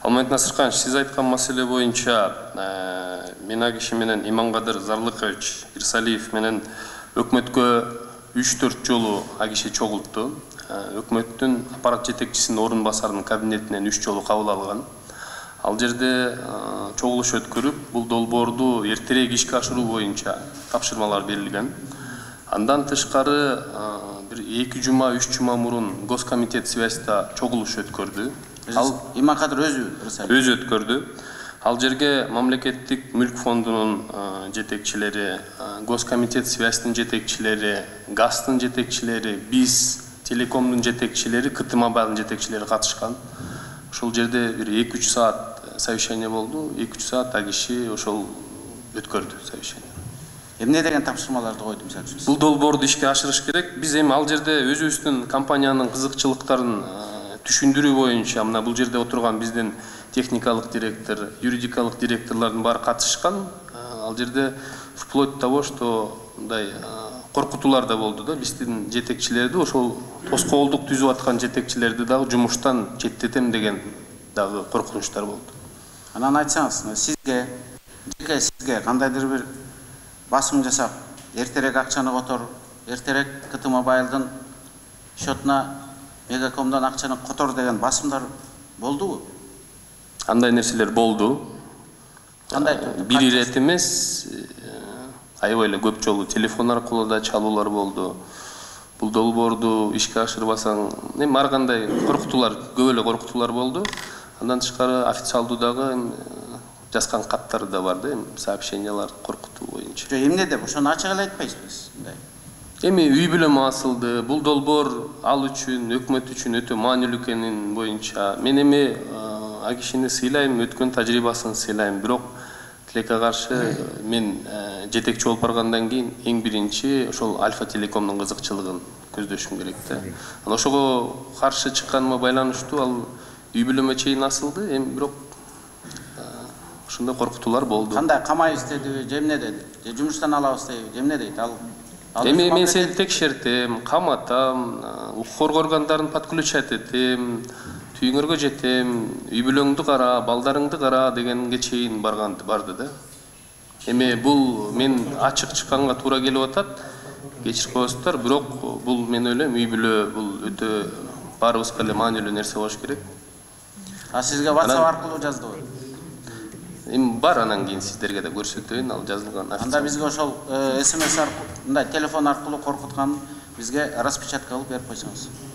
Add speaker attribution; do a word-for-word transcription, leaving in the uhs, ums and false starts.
Speaker 1: Алмат Насырханович, сиз айткан маселе боюнча мен а киши менен Иманкадыр Зарлыкович Ирсалиев менен өкмөткө үч төрт жолу а киши чогултту. Өкмөттүн аппарат жетекчисинин орун басарынын кабинетинен үч жолу кабыл алган. Ал жерде чогулуш өткөрүп, бул долбоорду эртерээк ишке ашыруу боюнча тапшырмалар берилген. Андан тышкары бир эки жума, үч жума мурун Госкомитет связьда чогулуш өткөрдү.
Speaker 2: Ал Иманкадыр өзү
Speaker 1: өзү өткөрдү. Ал жерге мамлекеттик мүлк фондунун жетекчилери, Госкомитет связьтин жетекчилери, ГАЗтын жетекчилери, биз телекомдун жетекчилери, КТМобайлдын жетекчилери катышкан. Ошол жерде бир эки үч саат совещание болду. эки үч саат а киши ошол өткөрдү совещание.
Speaker 2: Эмне деген тапшырмаларды койду мисалы үчүн?
Speaker 1: Бул долбоорду ишке ашырыш керек. Биз эми ал жерде өзүбүздүн компаниянын кызыкчылыктарын түшүндүрүү боюнча мына бул жерде отурган биздин техникалык директор, юридикалык директорлордун баары катышкан. Ал жерде вплоть до того, что мындай коркутуулар да болду да, биздин жетекчилерди, ошол тоскоолдук түзүп аткан жетекчилерди дагы жумуштан четтетем деген дагы коркунучтар болду.
Speaker 2: Анан айтсаңыз, сизге, жеке сизге кандайдыр бир басым жасап, эртерээк акчаны котор, эртерээк КТМобайлдын счетуна Мегакомдон акчаны котор деген басымдар болдубу?
Speaker 1: Андай нерселер болду.
Speaker 2: Кандай?
Speaker 1: Бир ирет эмес, аябай эле көп жолу телефон аркылуу да чалуулар болду. Бул долбоорду ишке ашырбасаң, эми ар кандай коркутуулар, көп эле коркутуулар болду. Андан тышкары официалдуу дагы жазган каттар да бар да, эми сообщениялар коркутуу боюнча.
Speaker 2: Эмне деп ошону ачык эле айтпайсызбы?
Speaker 1: Эми үй бүлөм асылды. Бул долбоор ал үчүн, өкмөт үчүн өтө маанилүү экенин боюнча. Мен эми а кишини сыйлайм, өткөн тажрыйбасын сыйлайм. Бирок тилекке каршы мен жетекчи болуп баргандан кийин эң биринчи ошол Альфа Телекомдун кызыкчылыгын көздөшүм керек да. Анан ошого каршы чыкканыма байланыштуу ал үй бүлөмө чейин асылды. Эми бирок ошондой коркутуулар болду.
Speaker 2: Кандай камайбыз дедиби, же эмне деди? Же жумуштан алабыз дейби, же эмне дейт? Ал
Speaker 1: Эми мен сени текшертем, каматам, укук органдарын подключать этем, түйүңөргө жетем, үй бүлөңдү кара, балдарыңды кара дегенге чейин барган барды да. Эми бул мен ачык чыкканга туура келип атат. Кечирип коесуздар, бирок бул мен ойлойм үй бүлө бул өтө баарыбызга эле маанилүү нерсе болуш керек.
Speaker 2: А сизге WhatsApp аркылуу жаздыбы?
Speaker 1: Эми бар, анан кийин сиздерге да көрсөтөйүн, ал жазылган.
Speaker 2: Анда бизге ошол эс эм эс аркылуу, мындай телефон аркылуу коркуткан бизге распечатка кылып берип койсоңуз.